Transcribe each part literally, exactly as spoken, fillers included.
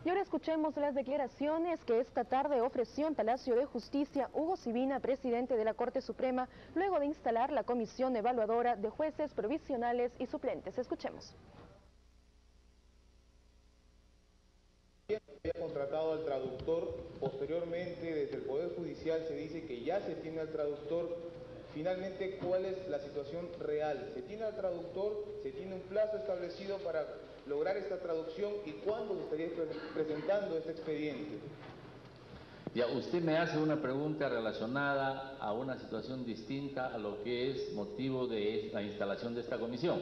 Y ahora escuchemos las declaraciones que esta tarde ofreció en Palacio de Justicia Hugo Sibina, presidente de la Corte Suprema, luego de instalar la comisión evaluadora de jueces provisionales y suplentes. Escuchemos. Había contratado al traductor, posteriormente desde el Poder Judicial se dice que ya se tiene al traductor. Finalmente, ¿cuál es la situación real? ¿Se tiene al traductor? ¿Se tiene un plazo establecido para lograr esta traducción? ¿Y cuándo se estaría presentando este expediente? Ya, usted me hace una pregunta relacionada a una situación distinta a lo que es motivo de la instalación de esta comisión.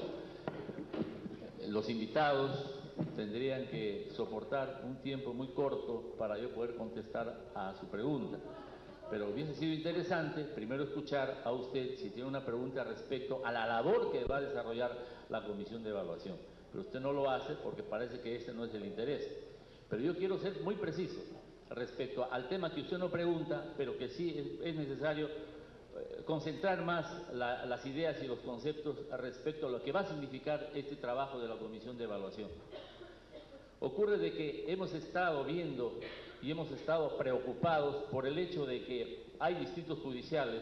Los invitados tendrían que soportar un tiempo muy corto para yo poder contestar a su pregunta. Pero hubiese sido interesante primero escuchar a usted si tiene una pregunta respecto a la labor que va a desarrollar la comisión de evaluación. Pero usted no lo hace porque parece que ese no es el interés. Pero yo quiero ser muy preciso respecto al tema que usted no pregunta, pero que sí es, es necesario eh, concentrar más la, las ideas y los conceptos respecto a lo que va a significar este trabajo de la comisión de evaluación. Ocurre de que hemos estado viendo y hemos estado preocupados por el hecho de que hay distritos judiciales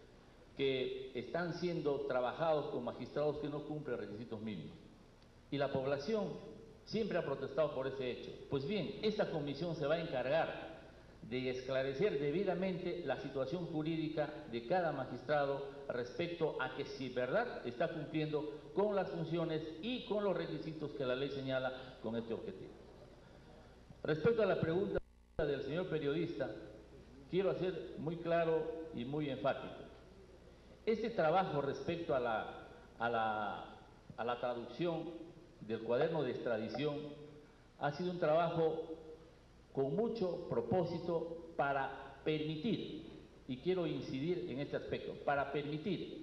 que están siendo trabajados con magistrados que no cumplen requisitos mínimos. Y la población siempre ha protestado por ese hecho. Pues bien, esta comisión se va a encargar de esclarecer debidamente la situación jurídica de cada magistrado respecto a que si verdad está cumpliendo con las funciones y con los requisitos que la ley señala con este objetivo. Respecto a la pregunta del señor periodista, quiero hacer muy claro y muy enfático. Este trabajo respecto a la, a la, a la traducción del cuaderno de extradición ha sido un trabajo con mucho propósito para permitir, y quiero incidir en este aspecto, para permitir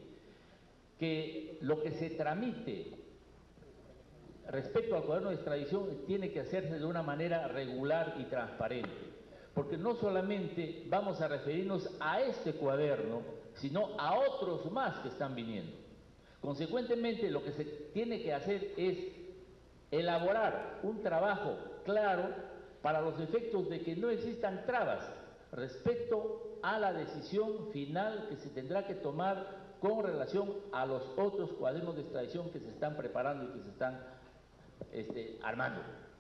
que lo que se tramite respecto al cuaderno de extradición tiene que hacerse de una manera regular y transparente, porque no solamente vamos a referirnos a este cuaderno, sino a otros más que están viniendo. Consecuentemente, lo que se tiene que hacer es elaborar un trabajo claro para los efectos de que no existan trabas respecto a la decisión final que se tendrá que tomar con relación a los otros cuadernos de extradición que se están preparando y que se están este, armando.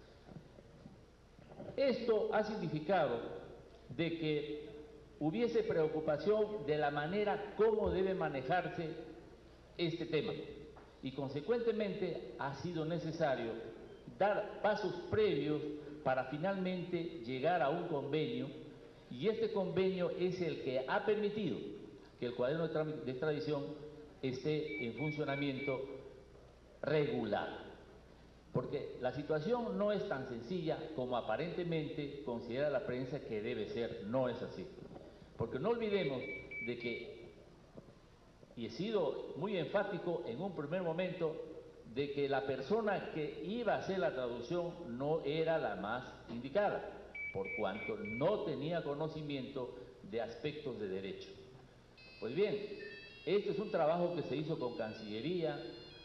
Esto ha significado de que hubiese preocupación de la manera como debe manejarse este tema y consecuentemente ha sido necesario dar pasos previos para finalmente llegar a un convenio, y este convenio es el que ha permitido que el cuaderno de extradición esté en funcionamiento regular. Porque la situación no es tan sencilla como aparentemente considera la prensa que debe ser, no es así. Porque no olvidemos de que, y he sido muy enfático en un primer momento, de que la persona que iba a hacer la traducción no era la más indicada, por cuanto no tenía conocimiento de aspectos de derecho. Pues bien, este es un trabajo que se hizo con Cancillería.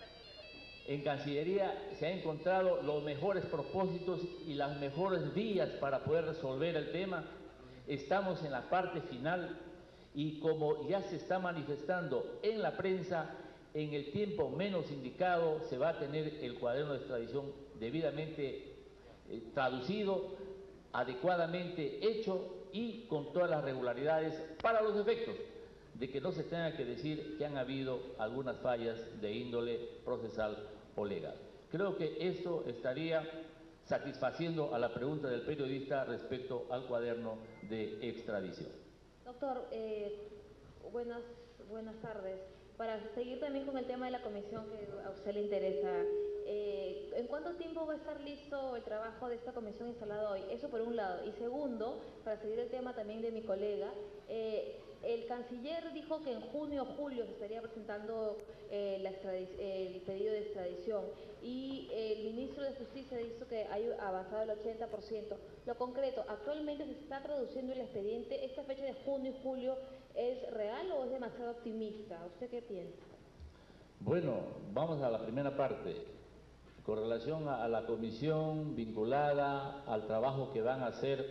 En Cancillería se han encontrado los mejores propósitos y las mejores vías para poder resolver el tema. Estamos en la parte final y como ya se está manifestando en la prensa, en el tiempo menos indicado se va a tener el cuaderno de extradición debidamente eh, traducido, adecuadamente hecho y con todas las regularidades para los efectos de que no se tenga que decir que han habido algunas fallas de índole procesal o legal. Creo que esto estaría satisfaciendo a la pregunta del periodista respecto al cuaderno de extradición. Doctor, eh, buenas, buenas tardes. Para seguir también con el tema de la comisión que a usted le interesa, eh, ¿en cuánto tiempo va a estar listo el trabajo de esta comisión instalada hoy? Eso por un lado. Y segundo, para seguir el tema también de mi colega, eh, el canciller dijo que en junio o julio se estaría presentando eh, la el pedido de extradición y el ministro de Justicia dijo que ha avanzado el ochenta por ciento. Lo concreto, actualmente se está traduciendo el expediente. ¿Esta fecha de junio y julio es real o es demasiado optimista? ¿Usted qué piensa? Bueno, vamos a la primera parte. con relación a, a la comisión vinculada al trabajo que van a hacer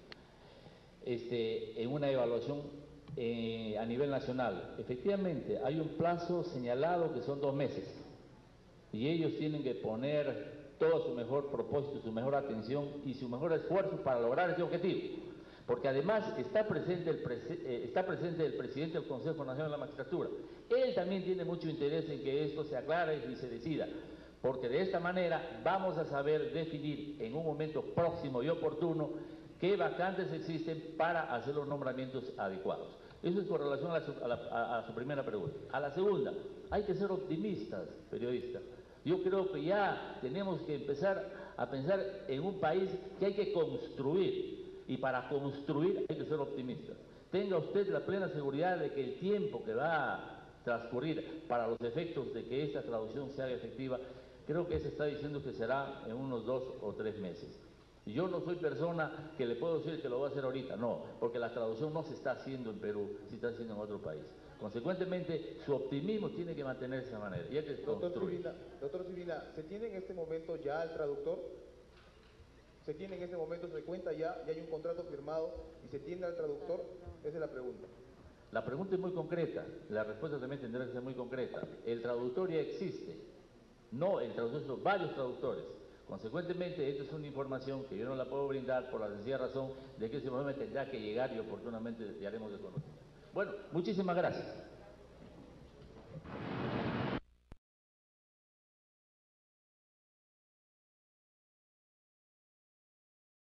este, en una evaluación eh, a nivel nacional. Efectivamente, hay un plazo señalado que son dos meses y ellos tienen que poner todo su mejor propósito, su mejor atención y su mejor esfuerzo para lograr ese objetivo. Porque además está presente, el prese, eh, está presente el presidente del Consejo Nacional de la Magistratura. Él también tiene mucho interés en que esto se aclare y se decida, porque de esta manera vamos a saber definir en un momento próximo y oportuno qué vacantes existen para hacer los nombramientos adecuados. Eso es con relación a, la, a, la, a, a su primera pregunta. A la segunda, hay que ser optimistas, periodistas. Yo creo que ya tenemos que empezar a pensar en un país que hay que construir. Y para construir hay que ser optimistas. Tenga usted la plena seguridad de que el tiempo que va a transcurrir para los efectos de que esta traducción se haga efectiva, creo que se está diciendo que será en unos dos o tres meses. Y yo no soy persona que le puedo decir que lo va a hacer ahorita, no, porque la traducción no se está haciendo en Perú, se está haciendo en otro país. Consecuentemente, su optimismo tiene que mantenerse de esa manera. Y hay que doctor Sibila, doctor Sibila, ¿se tiene en este momento ya el traductor? ¿Se tiene en este momento, se cuenta ya, ya hay un contrato firmado y se tiene al traductor? Esa es la pregunta. La pregunta es muy concreta, la respuesta también tendrá que ser muy concreta. El traductor ya existe, no el traductor, sino varios traductores. Consecuentemente, esta es una información que yo no la puedo brindar por la sencilla razón de que ese momento tendrá que llegar y oportunamente le haremos de conocimiento. Bueno, muchísimas gracias.